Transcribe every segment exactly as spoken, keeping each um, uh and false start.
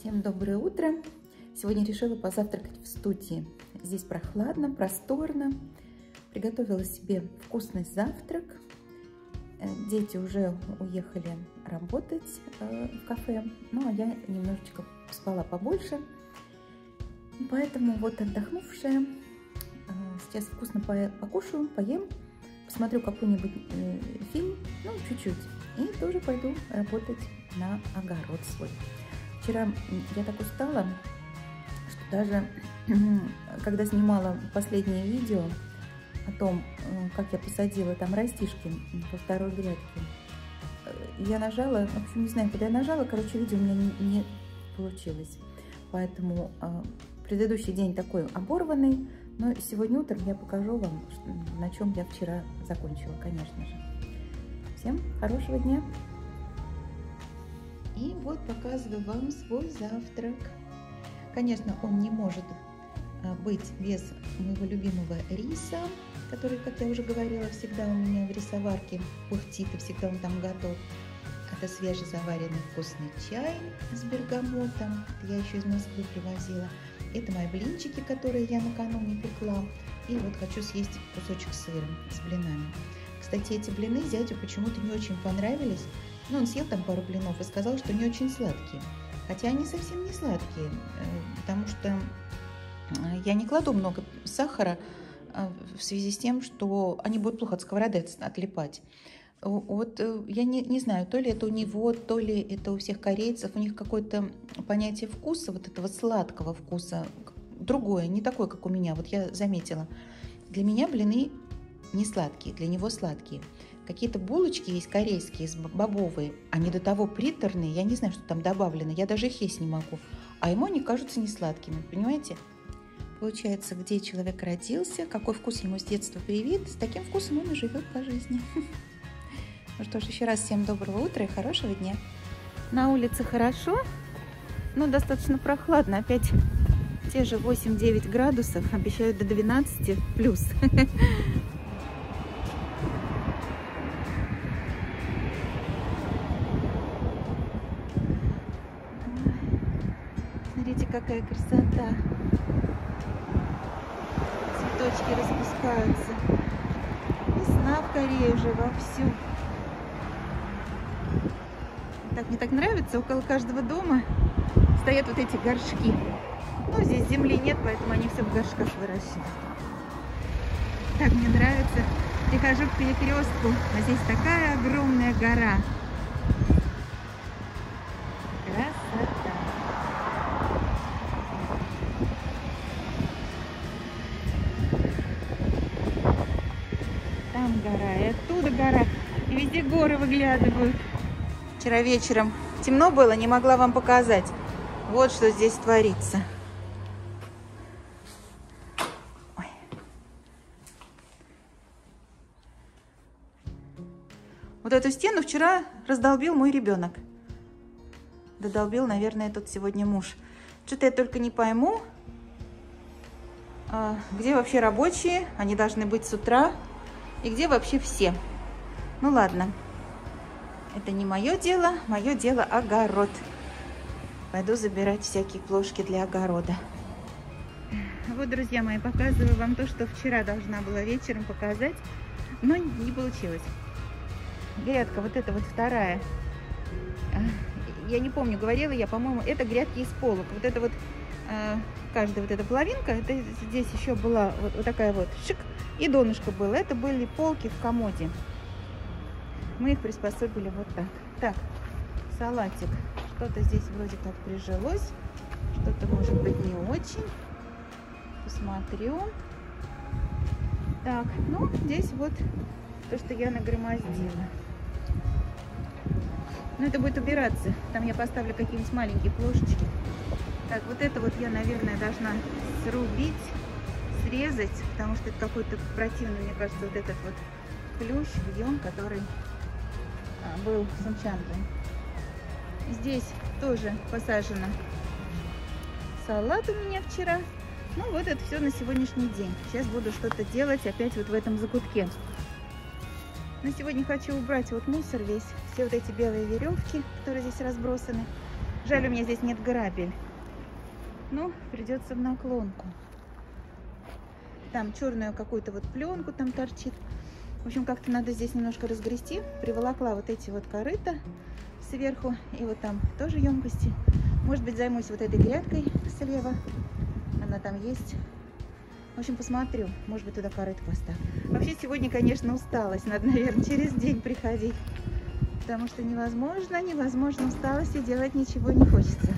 Всем доброе утро! Сегодня решила позавтракать в студии. Здесь прохладно, просторно. Приготовила себе вкусный завтрак. Дети уже уехали работать в кафе, ну а я немножечко спала побольше. Поэтому вот отдохнувшая, сейчас вкусно покушаю, поем, посмотрю какой-нибудь фильм, ну чуть-чуть, и тоже пойду работать на огород свой. Вчера я так устала, что даже когда снимала последнее видео о том, как я посадила там растишки во второй грядке, я нажала, в общем, не знаю, когда я нажала, короче, видео у меня не, не получилось. Поэтому э, предыдущий день такой оборванный, но сегодня утром я покажу вам, на чем я вчера закончила, конечно же. Всем хорошего дня! И вот показываю вам свой завтрак. Конечно, он не может быть без моего любимого риса, который, как я уже говорила, всегда у меня в рисоварке пухтит, и всегда он там готов. Это свежезаваренный вкусный чай с бергамотом. Это я еще из Москвы привозила. Это мои блинчики, которые я накануне пекла. И вот хочу съесть кусочек сыра с блинами. Кстати, эти блины зятю почему-то не очень понравились. Ну, он съел там пару блинов и сказал, что не очень сладкие. Хотя они совсем не сладкие, потому что я не кладу много сахара в связи с тем, что они будут плохо от сковороды отлипать. Вот я не, не знаю, то ли это у него, то ли это у всех корейцев, у них какое-то понятие вкуса, вот этого сладкого вкуса, другое, не такое, как у меня. Вот я заметила, для меня блины не сладкие, для него сладкие. Какие-то булочки есть корейские, бобовые, они до того приторные, я не знаю, что там добавлено, я даже их есть не могу. А ему они кажутся не сладкими, понимаете? Получается, где человек родился, какой вкус ему с детства привит, с таким вкусом он и живет по жизни. Ну что ж, еще раз всем доброго утра и хорошего дня. На улице хорошо, но достаточно прохладно, опять те же восемь-девять градусов, обещают до двенадцати плюс. Смотрите, какая красота. Цветочки распускаются. Весна в Корее уже вовсю. Так, мне так нравится, около каждого дома стоят вот эти горшки. Ну, здесь земли нет, поэтому они все в горшках выращивают. Так мне нравится. Прихожу к перекрестку, а здесь такая огромная гора. Красота. Там гора, и оттуда гора, и везде горы выглядывают. Вчера вечером темно было, не могла вам показать. Вот что здесь творится. Ой. Вот эту стену вчера раздолбил мой ребенок. Додолбил, наверное, тут сегодня муж. Что-то я только не пойму, где вообще рабочие, они должны быть с утра. И где вообще все? Ну ладно, это не мое дело, мое дело огород. Пойду забирать всякие плошки для огорода. Вот, друзья мои, показываю вам то, что вчера должна была вечером показать, но не получилось. Грядка, вот эта вот вторая, я не помню, говорила я, по-моему, это грядки из полок. Вот это вот, каждая вот эта половинка, это здесь еще была вот, вот такая вот шик. И донышко было. Это были полки в комоде. Мы их приспособили вот так. Так, салатик. Что-то здесь вроде как прижилось. Что-то может быть не очень. Посмотрю. Так, ну здесь вот то, что я нагромоздила. Ну это будет убираться. Там я поставлю какие-нибудь маленькие плошечки. Так, вот это вот я, наверное, должна срубить. Срезать, потому что это какой-то противный, мне кажется, вот этот вот плющ, вьон, который а, был с энчантом. Здесь тоже посажено салат у меня вчера. Ну вот это все на сегодняшний день. Сейчас буду что-то делать опять вот в этом закутке. На сегодня хочу убрать вот мусор весь, все вот эти белые веревки, которые здесь разбросаны. Жаль, у меня здесь нет грабель. Ну, придется в наклонку. Там черную какую-то вот пленку там торчит. В общем, как-то надо здесь немножко разгрести. Приволокла вот эти вот корыта сверху. И вот там тоже емкости. Может быть, займусь вот этой грядкой слева. Она там есть. В общем, посмотрю. Может быть, туда корыто поставлю. Вообще, сегодня, конечно, усталость. Надо, наверное, через день приходить. Потому что невозможно, невозможно усталость и делать ничего не хочется.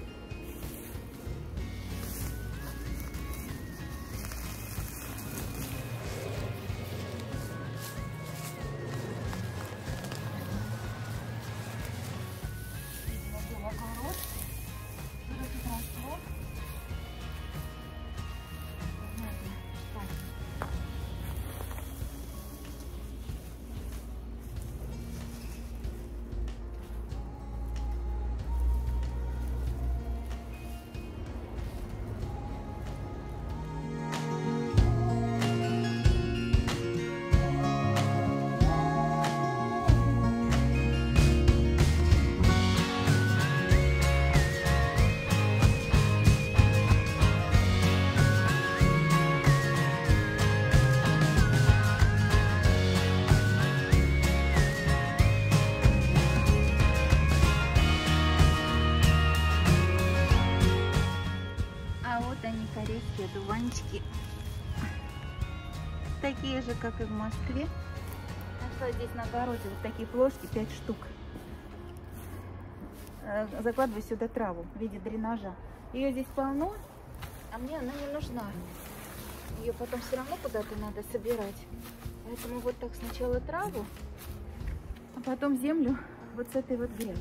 Корейские одуванчики, такие же, как и в Москве. Нашла здесь на огороде вот такие плошки, пять штук. Закладываю сюда траву в виде дренажа. Ее здесь полно, а мне она не нужна. Ее потом все равно куда-то надо собирать. Поэтому вот так сначала траву, а потом землю вот с этой вот грядки.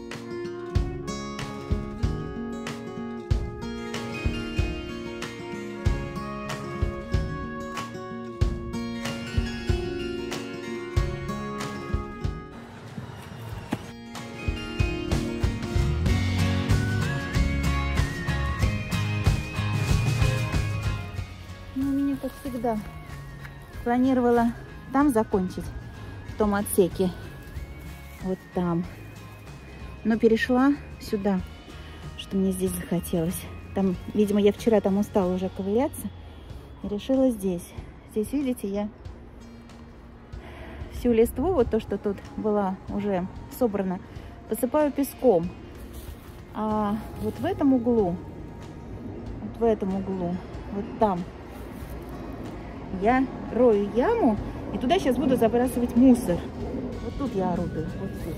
Как всегда, планировала там закончить, в том отсеке, вот там, но перешла сюда, что мне здесь захотелось. Там, видимо, я вчера там устала уже ковыряться и решила здесь. Здесь, видите, я всю листву, вот то, что тут была уже собрана, посыпаю песком. А вот в этом углу, вот в этом углу, вот там, я рою яму, и туда сейчас буду забрасывать мусор. Вот тут я орудую, вот тут.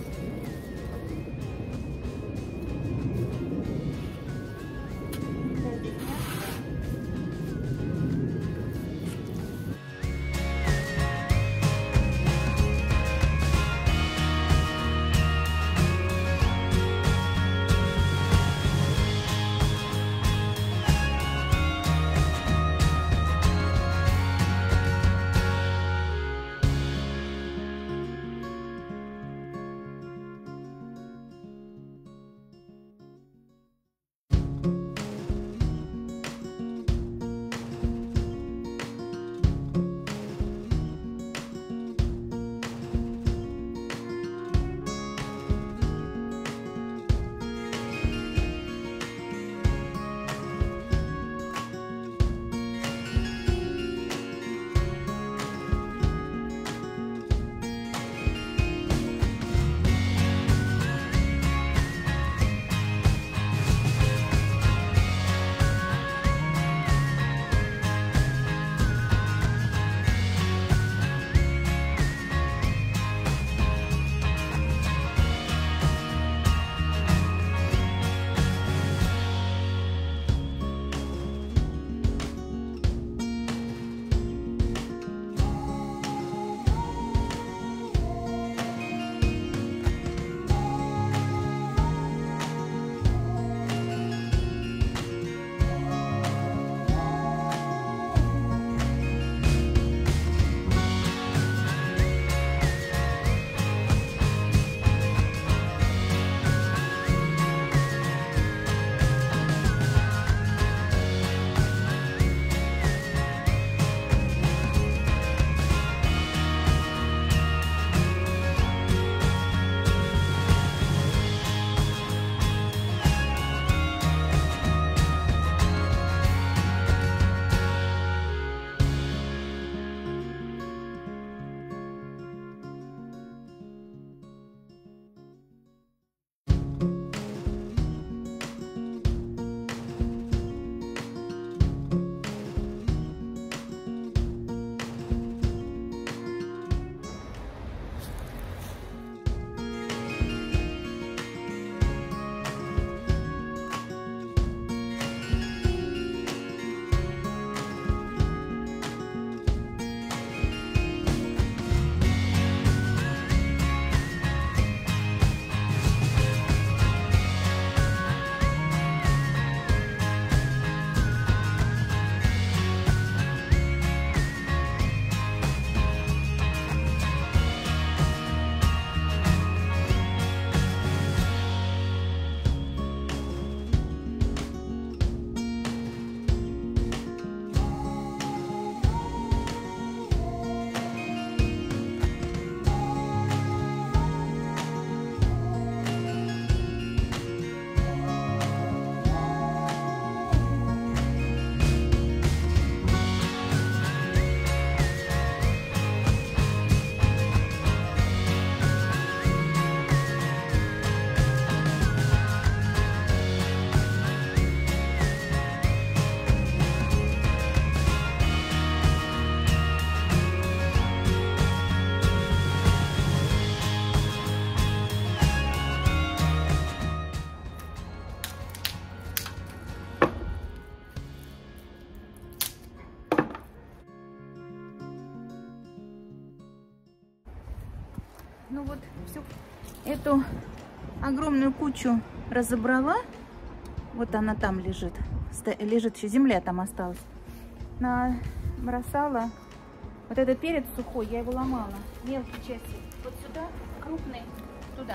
эту огромную кучу разобрала. Вот она там лежит. Лежит еще земля там осталась. Набросала. Вот этот перец сухой, я его ломала. Мелкие части. Вот сюда, крупный туда.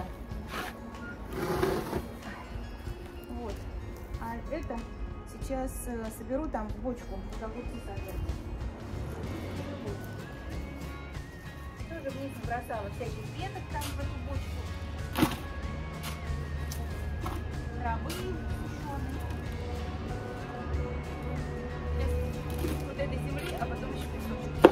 Вот. А это сейчас соберу там в бочку. Огурцы сажать. Тоже вниз бросала всяких веток там в эту бочку. Травы сушеные. Вот этой земли, а потом еще песочек.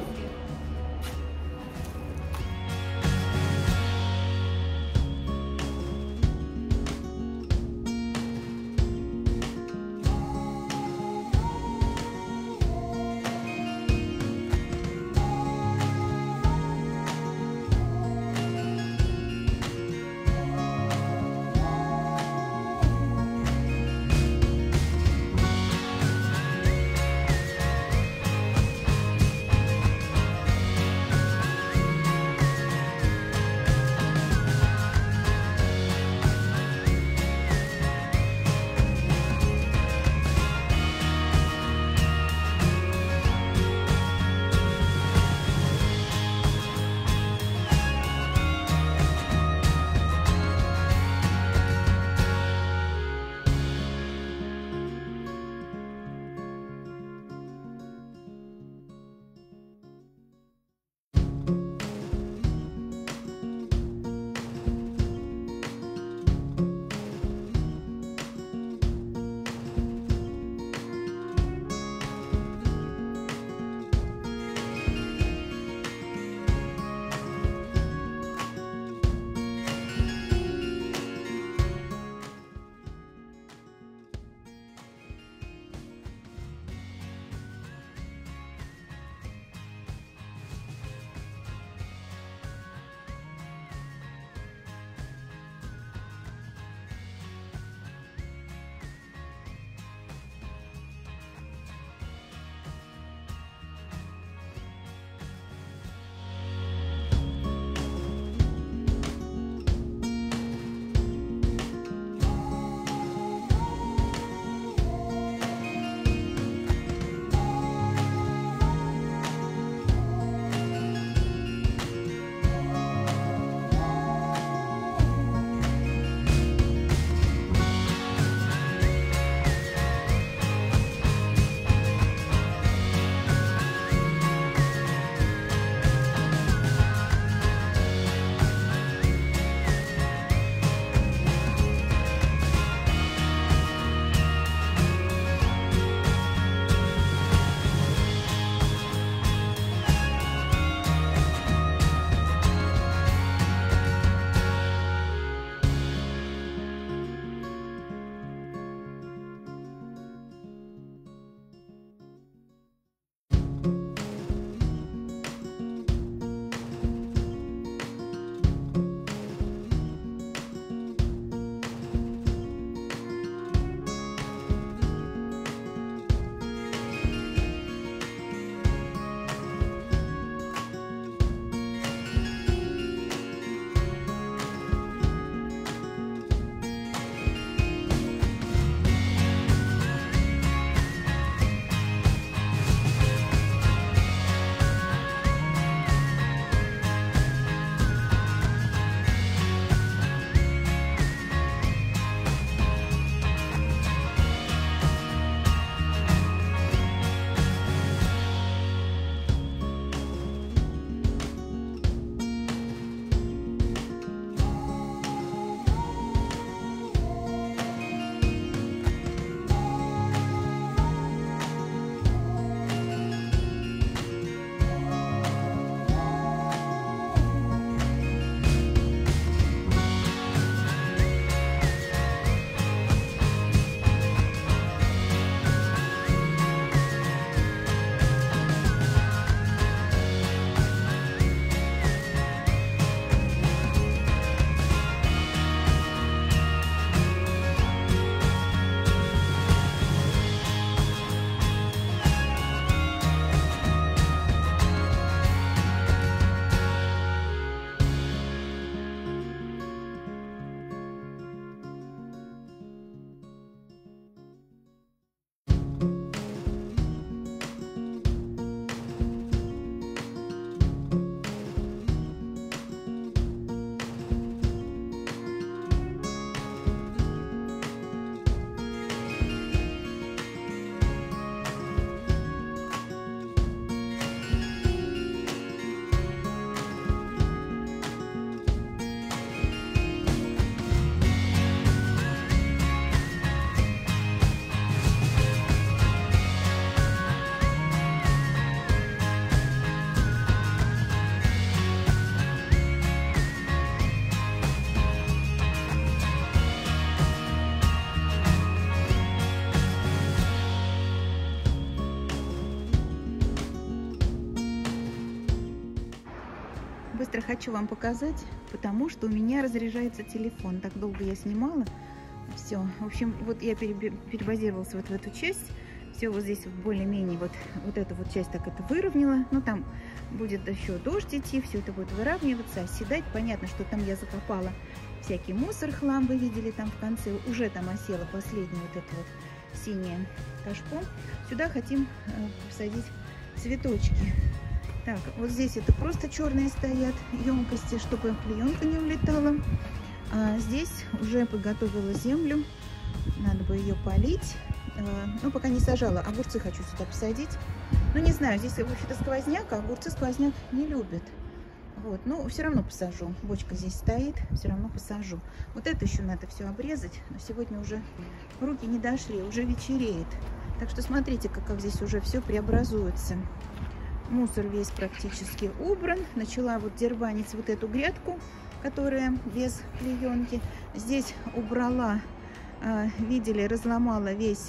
быстро хочу вам показать, потому что у меня разряжается телефон. Так долго я снимала. Все. В общем, вот я перебазировалась вот в эту часть. Все вот здесь более-менее вот, вот эту вот часть так это выровняла. Ну, там будет еще дождь идти, все это будет выравниваться, оседать. Понятно, что там я закопала всякий мусор, хлам, вы видели там в конце. Уже там осела последняя вот эта вот синяя кашпо. Сюда хотим э, посадить цветочки. Так, вот здесь это просто черные стоят емкости, чтобы клеенка не улетала. А здесь уже подготовила землю. Надо бы ее полить. А, ну, пока не сажала. Огурцы хочу сюда посадить. Ну, не знаю, здесь вообще-то сквозняк, а огурцы сквозняк не любят. Вот, ну, все равно посажу. Бочка здесь стоит, все равно посажу. Вот это еще надо все обрезать. Но сегодня уже руки не дошли, уже вечереет. Так что смотрите, как, как здесь уже все преобразуется. Мусор весь практически убран. Начала вот дербанить вот эту грядку, которая без клеенки. Здесь убрала, э, видели, разломала весь,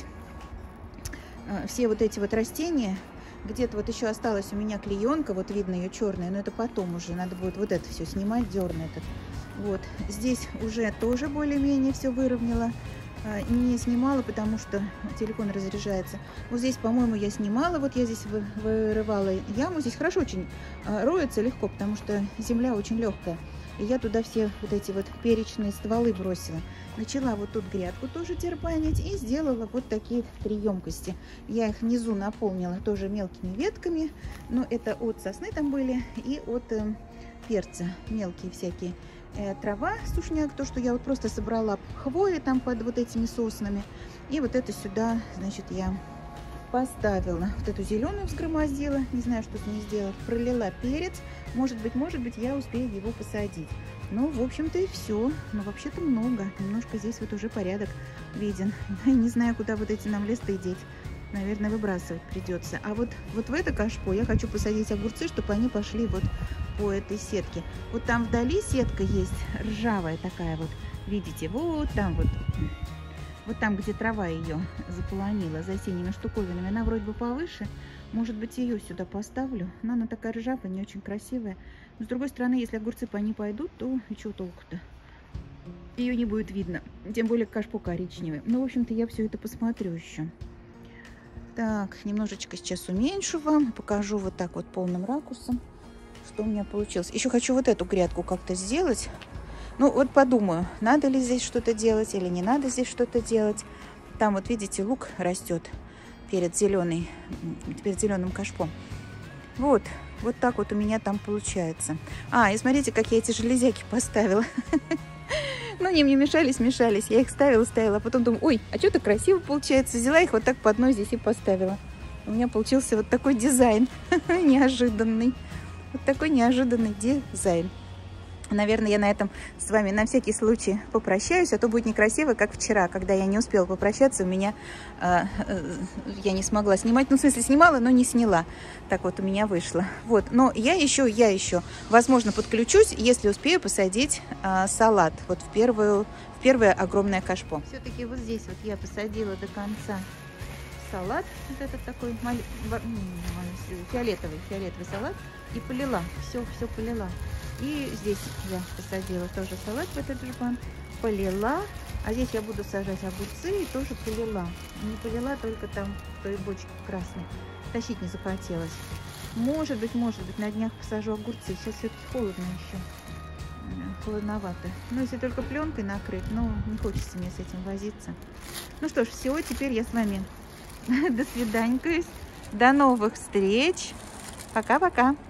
э, все вот эти вот растения. Где-то вот еще осталась у меня клеенка, вот видно ее черная, но это потом уже. Надо будет вот это все снимать, дерн этот. Вот. Здесь уже тоже более-менее все выровняла. Не снимала, потому что телефон разряжается. Вот здесь, по-моему, я снимала. Вот я здесь вырывала яму. Здесь хорошо очень роется, легко, потому что земля очень легкая. И я туда все вот эти вот перечные стволы бросила. Начала вот тут грядку тоже дербанить и сделала вот такие три емкости. Я их внизу наполнила тоже мелкими ветками. Но это от сосны там были и от э, перца мелкие всякие. Трава, сушняк, то, что я вот просто собрала хвои там под вот этими соснами. И вот это сюда, значит, я поставила. Вот эту зеленую взгромоздила, не знаю, что с ней сделать. Пролила перец. Может быть, может быть, я успею его посадить. Ну, в общем-то, и все. Но вообще-то много. Немножко здесь вот уже порядок виден. Не знаю, куда вот эти нам листы деть. Наверное, выбрасывать придется. А вот, вот в это кашпо я хочу посадить огурцы, чтобы они пошли вот по этой сетке. Вот там вдали сетка есть, ржавая такая вот. Видите, вот там вот. Вот там, где трава ее заполонила за осенними штуковинами. Она вроде бы повыше. Может быть, ее сюда поставлю. Но она такая ржавая, не очень красивая. Но с другой стороны, если огурцы по ней пойдут, то и чего толку-то? Ее не будет видно. Тем более кашпо коричневый. Ну, в общем-то, я все это посмотрю еще. Так, немножечко сейчас уменьшу вам. Покажу вот так вот полным ракурсом, что у меня получилось. Еще хочу вот эту грядку как-то сделать. Ну, вот подумаю, надо ли здесь что-то делать или не надо здесь что-то делать. Там вот, видите, лук растет перед зеленый, перед зеленым кашпом. Вот, вот так вот у меня там получается. А, и смотрите, как я эти железяки поставила. Ну, они мне мешались, мешались. Я их ставила, ставила. А потом думаю, ой, а что-то красиво получается. Взяла их вот так по одной здесь и поставила. У меня получился вот такой дизайн неожиданный. Вот такой неожиданный дизайн. Наверное, я на этом с вами на всякий случай попрощаюсь, а то будет некрасиво, как вчера, когда я не успела попрощаться, у меня э, э, я не смогла снимать, ну, в смысле, снимала, но не сняла. Так вот у меня вышло. Вот, но я еще, я еще, возможно, подключусь, если успею посадить э, салат, вот в первую, в первое огромное кашпо. Все-таки вот здесь вот я посадила до конца салат, вот этот такой фиолетовый, фиолетовый салат, и полила, все, все полила. И здесь я посадила тоже салат в этот жбан, полила. А здесь я буду сажать огурцы и тоже полила. Не полила только там в той бочке красной. Тащить не захотелось. Может быть, может быть, на днях посажу огурцы. Сейчас все-таки холодно еще. Холодновато. Ну, если только пленкой накрыть, но не хочется мне с этим возиться. Ну что ж, все, теперь я с вами до свиданькаюсь. До новых встреч. Пока-пока.